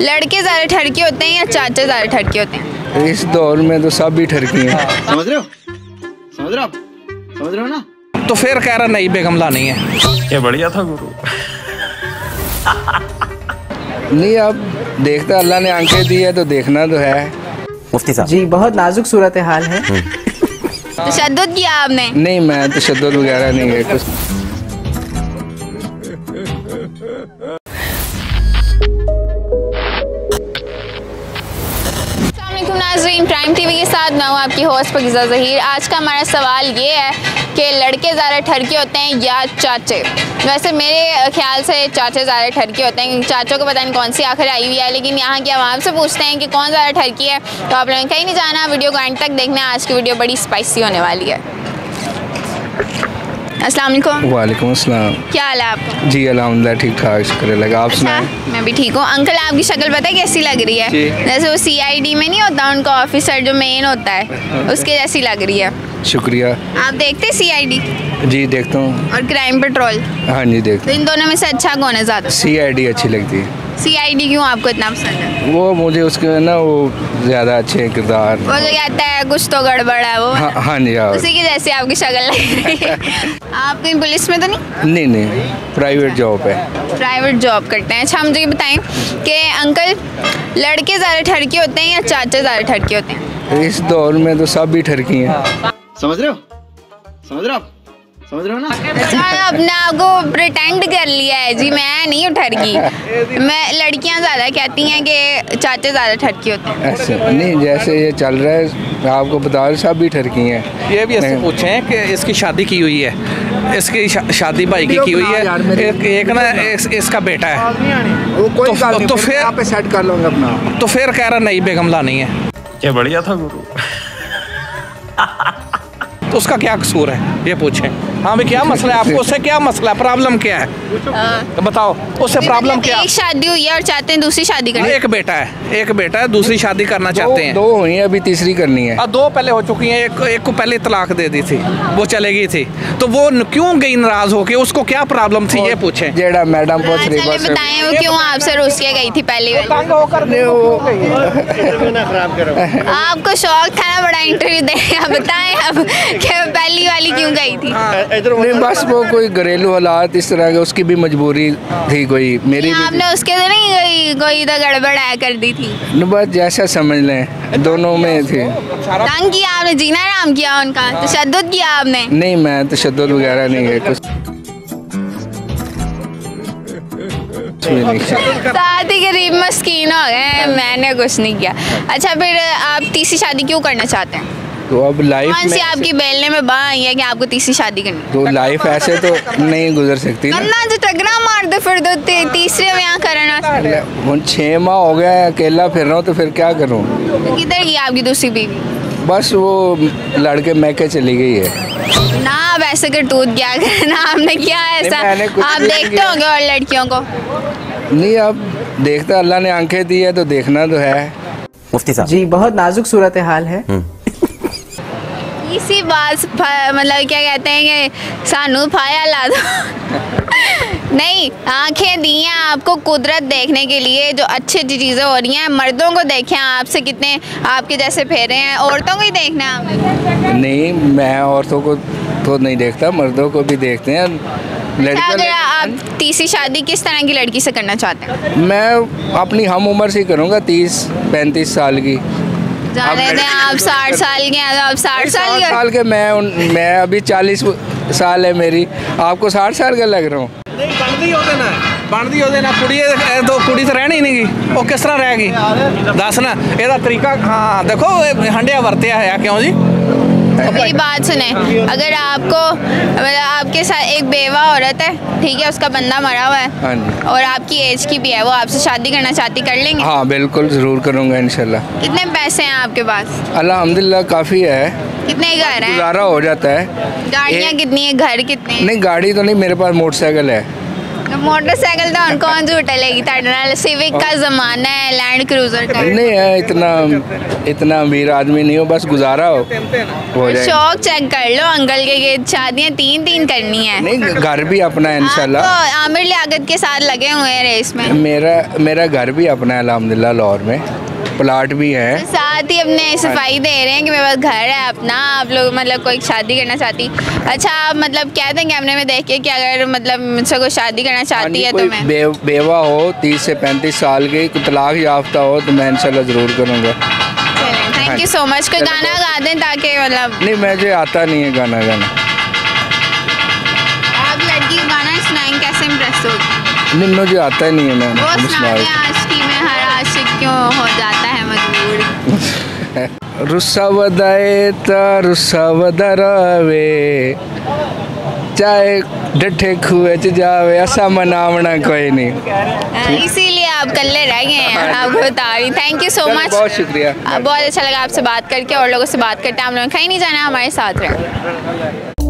लड़के ज़्यादा ठरके होते हैं या चाचा ज़्यादा ठरके होते हैं? इस दौर में तो सब भी ठरकी हैं। समझ रहे हो? समझ रहे हो आप? समझ रहे हो ना? तो फिर कह रहा नहीं बेगम लानी है। ये बढ़िया था गुरु। नहीं, अब देखता अल्लाह ने आंखें दी है तो देखना तो है। मुफ्ती साहब जी बहुत नाजुक सूरत हाल है। तशद्दुद किया आपने? नहीं, मैं तशद्दुद वगैरह नहीं है कुछ। नाज़रीन, प्राइम टीवी के साथ मैं हूँ आपकी होस्ट पाकीज़ा ज़हीर। आज का हमारा सवाल ये है कि लड़के ज़्यादा ठरके होते हैं या चाचे? वैसे मेरे ख्याल से चाचे ज़्यादा ठरके होते हैं, क्योंकि चाचों को पता नहीं कौन सी आखिर आई हुई है। लेकिन यहाँ की आवाम से पूछते हैं कि कौन ज़्यादा ठरकी है, तो आप लोगों ने कहीं नहीं जाना, वीडियो को एंड तक देखना। आज की वीडियो बड़ी स्पाइसी होने वाली है। अस्सलाम वालेकुम। वालेकुम अस्सलाम। क्या हाल है आपका? जी अल्हम्दुलिल्लाह ठीक ठाक, शुक्र लगा। आप सुनाएं? मैं भी ठीक हूँ। अंकल आपकी शक्ल पता है कैसी लग रही है? जैसे वो CID में नहीं होता उनका ऑफिसर जो मेन होता है, उसके जैसी लग रही है। शुक्रिया। आप देखते हैं CID? जी देखता हूँ। और क्राइम पेट्रोल? हाँ जी देखता तो इन दोनों में से अच्छा कौन है ज़्यादा? CID अच्छी लगती है। CID क्यों आपको इतना पसंद है? वो मुझे उसके ना वो ज़्यादा अच्छे किरदार। वो जो कहता है कुछ तो गड़बड़ है वो। हाँ जी हाँ। उसी की जैसे आपकी शक्ल लग रही है। आप कहीं पुलिस में तो नहीं? नहीं, प्राइवेट जॉब है। प्राइवेट जॉब करते हैं। अच्छा मुझे ये बताएं कि अंकल लड़के ज़्यादा ठरके होते हैं या चाचा ज़्यादा ठरके होते हैं? इस दौर में तो सब भी ठरकी हैं। समझ रहे हो? समझ रहे हो आप? समझ रहे हो ना? अच्छा, अपने आप को प्रिटेंड कर लिया है जी, मैं नहीं हूँ ठरकी। मैं लड़कियाँ ज़्यादा कहती हैं कि चाचे ज़्यादा ठरकी होते हैं। ऐसे नहीं, जैसे ये चल रहा है आपको बता रहे सब भी ठरकी हैं। ये भी ऐसे पूछे हैं कि इसकी शादी की हुई है, इसकी शादी भाई की हुई है, एक ना इसका बेटा है, तो फिर आप सेट कर लोगे अपना। तो फिर कह रहा नहीं बेगम लानी है। ये बढ़िया था गुरु। तो उसका क्या कसूर है ये पूछें। हाँ भाई क्या मसला है आपको, उससे क्या मसला है, प्रॉब्लम क्या है तो बताओ, उससे प्रॉब्लम क्या? एक शादी हुई है और चाहते हैं दूसरी शादी करनी। एक बेटा है, दूसरी शादी करना चाहते हैं। दो हुई हैं, अभी तीसरी करनी है। दो पहले हो चुकी हैं, एक को पहले तलाक दे दी थी, वो चले गई थी, तो वो क्यों गई नाराज होके, उसको क्या प्रॉब्लम थी ये पूछें। जेड़ा मैडम पूछ रही है, बताएं वो क्यों आपसे रुस के गई थी पहली बार? आपको शौक था ना बड़ा इंटरव्यू देने का, बताएं अब कि पहली वाली क्यों गई थी? नहीं बस वो कोई घरेलू हालात इस तरह के, उसकी भी मजबूरी थी कोई, मेरी भी आपने उसके तो नहीं कोई तो गड़बड़ आया कर दी थी? बस जैसा समझ लें, दोनों में थे। तंग किया आपने, जीना नाम किया उनका, तशद्दुद किया आपने? नहीं, मैं तशद्दुद वगैरह नहीं है कुछ। साथ ही गरीब मस्कीन हो गए, मैंने कुछ नहीं किया। अच्छा फिर आप तीसरी शादी क्यों करना चाहते हैं? तो अब लाइफ कौन सी आपकी बेलने में बाँ आई है कि आपको तीसरी शादी करनी? तो लाइफ ऐसे तो नहीं गुजर सकती ना। अन्ना जो टकरा मार दे फिर तो तीसरे में यहाँ करना। 6 माह हो गया अकेला फिर रहा हूँ, तो फिर क्या करूँ? तो किधर गई आपकी दूसरी बीवी? बस वो लड़के मैके चली गई है ना। आप ऐसे करतूत क्या करना आपने किया ऐसा? आप देखते होंगे और लड़कियों को? नहीं, अब देखता अल्लाह ने आंखें दी है तो देखना तो है। मुफ्ती साहब जी बहुत नाजुक सूरत हाल है। इसी बात मतलब क्या कहते हैं कि सानू फाया ला दो। नहीं, आंखें दी हैं आपको कुदरत देखने के लिए, जो अच्छी अच्छी चीज़ें हो रही हैं। मर्दों को देखें आपसे कितने आपके जैसे फेरे हैं, औरतों को ही देखना है आपने? नहीं, मैं औरतों को तो नहीं देखता, मर्दों को भी देखते हैं। अगर आप तीसरी शादी किस तरह की लड़की से करना चाहते हैं? मैं अपनी हम उम्र से करूँगा, 30-35 साल की। जाने दें, आप 60 साल के हैं, आप 60 साल के मैं अभी 40 साल है मेरी, आपको 60 साल का लग रहा हूँ। ਬਣਦੀ ਉਹਦੇ ਨਾਲ ਕੁੜੀ ਤਾਂ ਰਹਿਣੀ ਨਹੀਂ ਗਈ, ਉਹ ਕਿਸ ਤਰ੍ਹਾਂ ਰਹਿ ਗਈ ਦੱਸ ਨਾ, ਇਹਦਾ ਤਰੀਕਾ। हाँ देखो हंडिया वरतिया है क्यों जी? मेरी बात सुने, अगर आपको मतलब आपके साथ एक बेवा औरत है, ठीक है, उसका बंदा मरा हुआ है और आपकी एज की भी है, वो आपसे शादी करना चाहती, कर लेंगे? हाँ बिल्कुल ज़रूर करूँगा इंशाल्लाह। कितने पैसे हैं आपके पास? अल्हम्दुलिल्लाह काफ़ी है। कितने घर हैं? गुजारा हो जाता है। गाड़ियाँ कितनी है, घर कितने हैं? नहीं गाड़ी तो नहीं, मेरे पास मोटरसाइकिल है। तो मोटरसाइकिल तो उनको कौन झूठा लेगी सिविक का जमाना है लैंड क्रूजर का नहीं है इतना अमीर आदमी नहीं हो, बस गुजारा हो जाए। शौक चेक कर लो अंकल के शादियाँ 3 करनी है। नहीं घर भी अपना है इंशाल्लाह। आप तो आमिर लियाकत के साथ लगे हुए हैं रेस में। मेरा घर भी अपना है अल्हम्दुलिल्लाह, लाहौर में प्लाट भी है। साथ ही अपने सफाई दे रहे हैं कि मेरे पास घर है अपना। आप लोग मतलब कोई शादी करना चाहती, अच्छा आप मतलब कहते हैं कैमरे में देख के कि अगर मतलब मुझसे कोई शादी करना चाहती है तो मैं बेवा हो 30 से 35 साल की, कोई तलाक याफ्ता हो तो मैं इंशाल्लाह ज़रूर करूँगा। Thank you so much. कोई गाना गा दें ताकि मतलब। नहीं मुझे आता नहीं है गाना आप लड़की को गाना सुनाएंगे कैसे इम्प्रेस होगी? नहीं मुझे आता ही नहीं है। मैं वो सुनाते हैं आशिकी में हर आशिक क्यों हो जाता है मजबूर। रुस्सा वदाए ता रुस्सा वदा रवे, चाहे डठे खुए च जावे, ऐसा मनावना कोई नहीं। इसीलिए आप कल्ले रह गए हैं। आपको बता रही। थैंक यू सो मच, बहुत शुक्रिया। बहुत अच्छा लगा आपसे बात करके। और लोगों से बात करते हैं। आप लोगों ने कहीं नहीं जाना, हमारे साथ रहें।